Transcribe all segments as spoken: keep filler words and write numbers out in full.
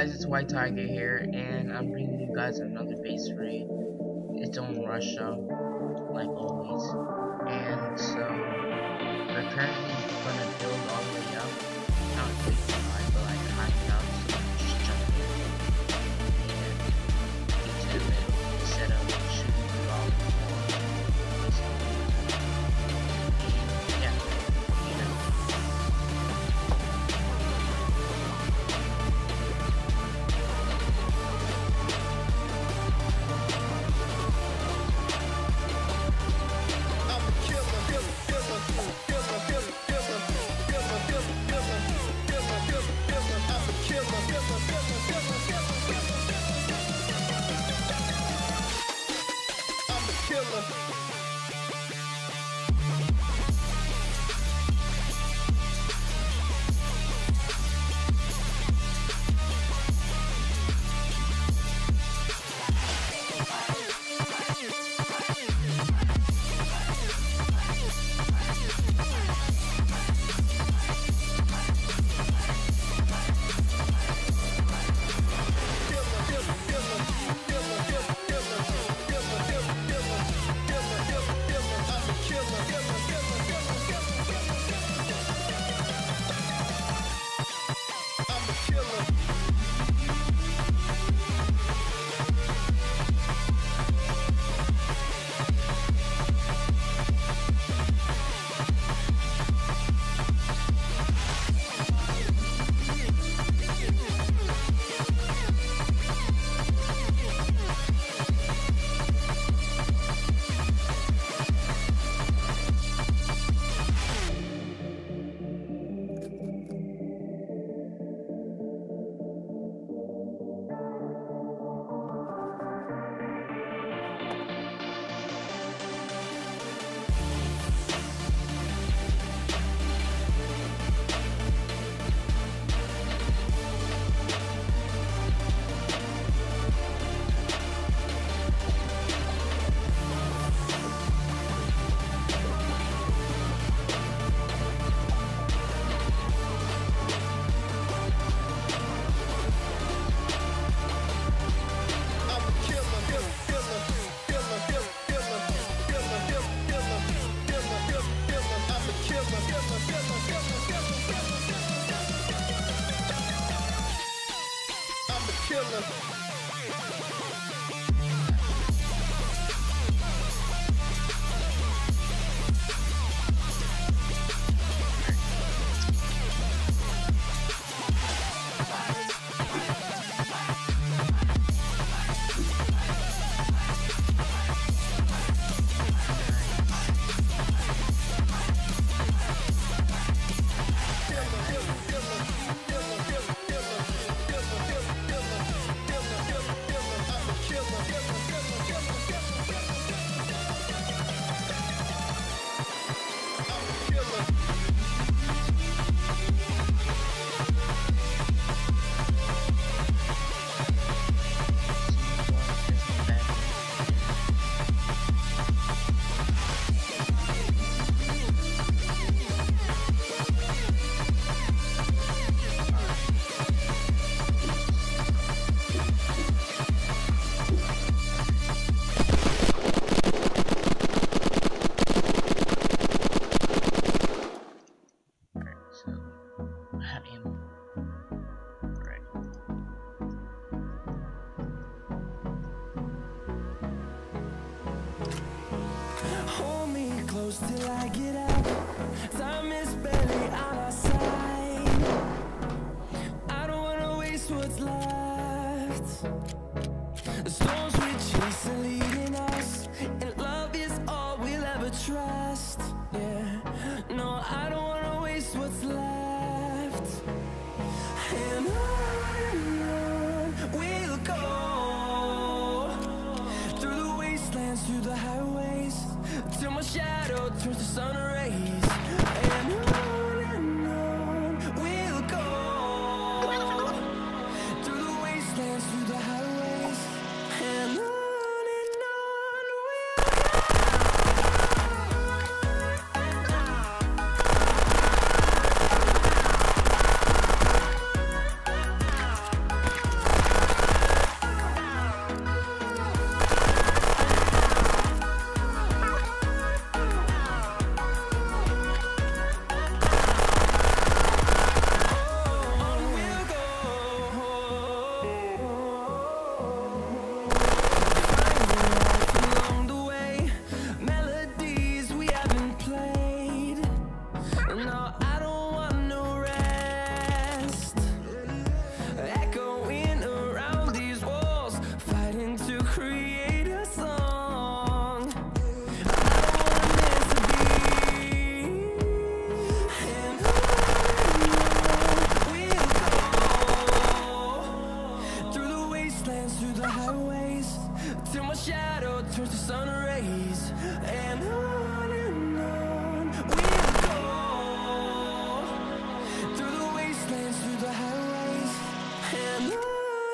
guys, it's White Tiger here, and I'm bringing you guys another base raid. It's on Russia, like always. And so, we're currently gonna build all the way up. Not way too high, but like high enough, so just jump in and get to the middle instead of shooting through all the walls. Yeah, you know. Till I get up, time is barely on our side. I don't wanna waste what's left. The storms we chase are leading us, and love is all we'll ever trust. Yeah, no, I don't wanna waste what's left. And on we'll go, through the wastelands, through the highways, till my shadow turns to sun rays. And on and on we'll go, through the wastelands, through the highways. And on and on we'll go. turns to sun rays, and on and on we'll go, through the wastelands, through the highways, and on and on we'll go.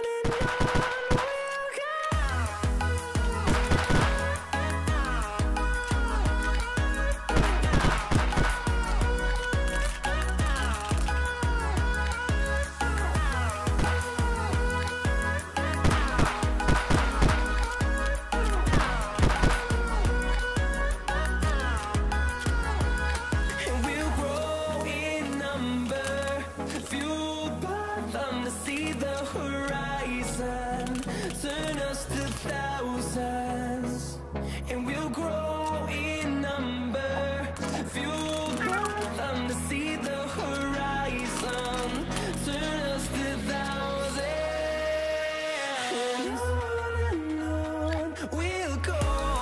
Turn us to thousands, and we'll grow in number, fueled by them to see the horizon. Turn us to thousands, and on and on we'll go,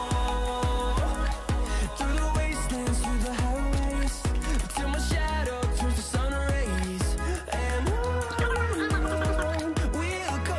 through the wastelands, through the highways, till my shadow turns to sun rays, and on and on we'll go.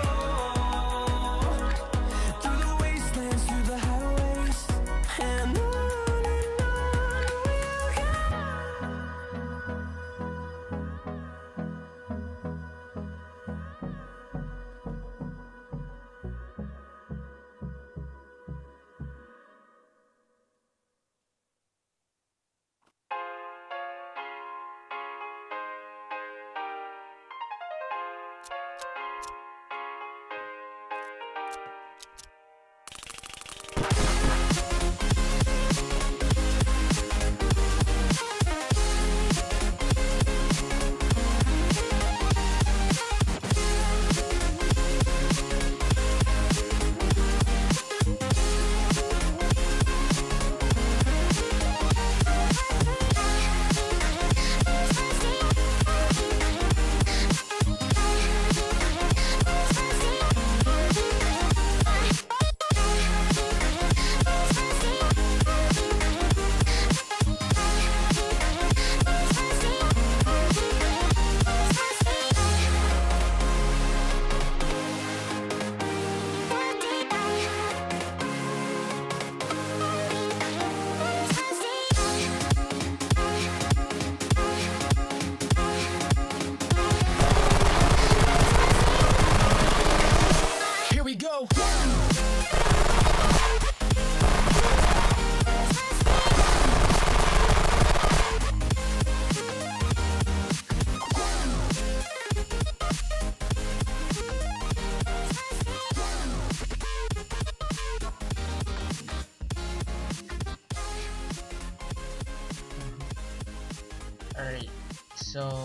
Alright, so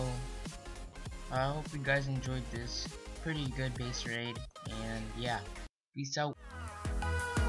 I hope you guys enjoyed this pretty good base raid, and yeah, peace out.